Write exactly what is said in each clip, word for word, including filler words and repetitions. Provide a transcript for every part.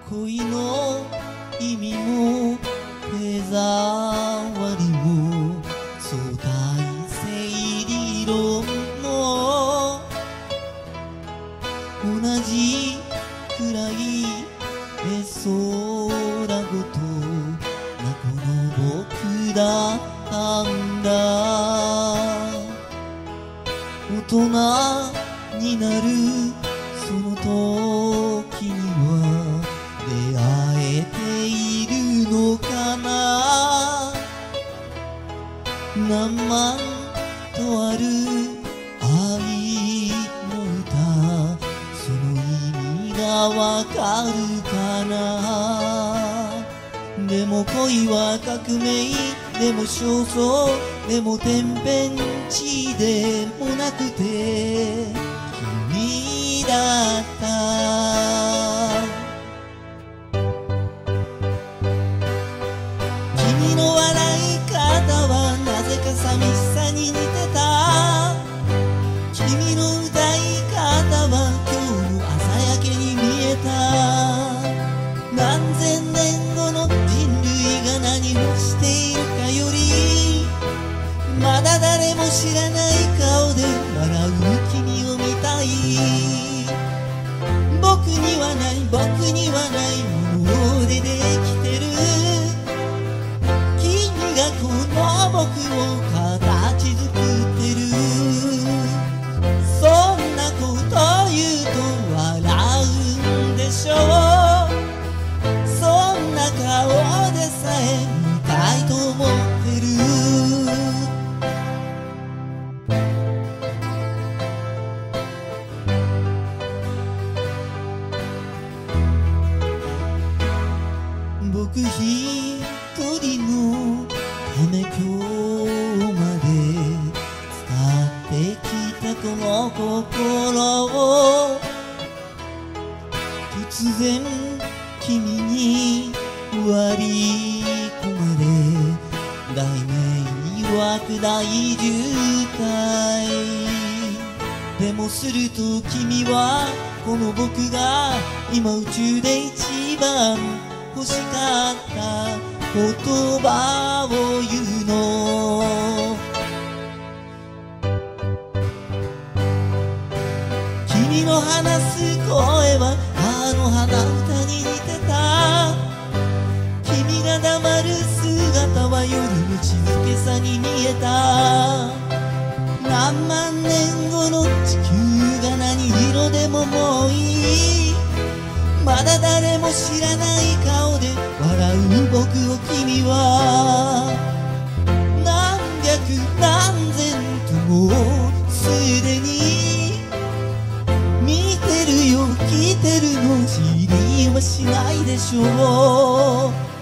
恋の意味も手触りも相対性理論も同じくらい絵空ごとなこの僕だったんだ。大人になるその時には出会えているのかな。何万とある愛の歌、その意味がわかるかな。でも恋は革命、でも焦燥、でも天変地異でもなくて君だった。君の笑い方はなぜか寂しさに似てた。君の歌い方は今日の朝焼けに見えた。何千年後の人類が何をしているかより、まだ誰も知らない顔で笑う君を見たい。僕にはない、僕にはないものでできてる。君がこの僕を形作ってる。そんなこと言うと笑うんでしょう。そんな顔でさえ見たいと思ってる。僕一人のため今日まで伝ってきたこの心を、突然君に割り込まれ題名曰く大渋滞。でもすると君はこの僕が今宇宙で一番欲しかった言葉を言うの。君の話す声はあの鼻歌に似てた。君が黙る姿は夜の静けさに見えた。何万年後の地球が何色でももういい。まだ誰も知らない顔で笑う僕を君は何百何千ともすでに見てるよ、聞いてるの知りはしないでしょう。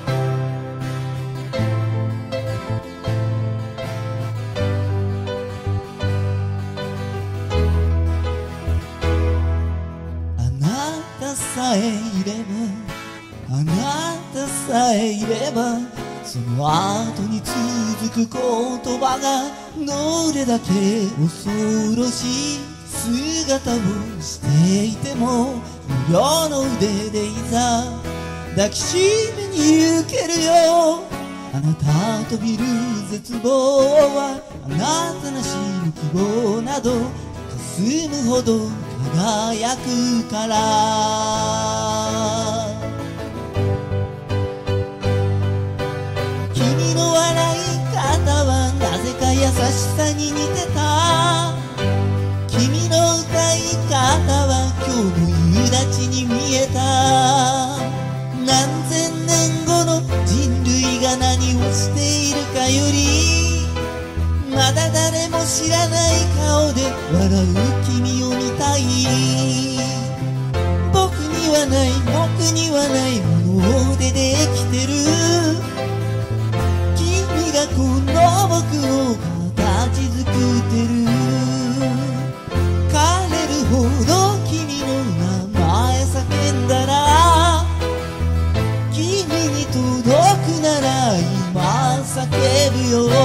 さえいれば、あなたさえいれば、その後に続く言葉がどれだけ恐ろしい姿をしていても、無料の腕でいざ抱きしめに行けるよ。あなたと見る絶望はあなたなしの希望など霞むほど輝くから。君の笑い方はなぜか優しさに似てた。君の歌い方は今日の夕立に見えた。何千年後の人類が何をしているかより、まだ誰も知らない顔で笑う君を見たい。僕にはない、僕にはないものでできてる。君がこの僕を形作ってる。枯れるほど君の名前叫んだら、君に届くなら今叫ぶよ。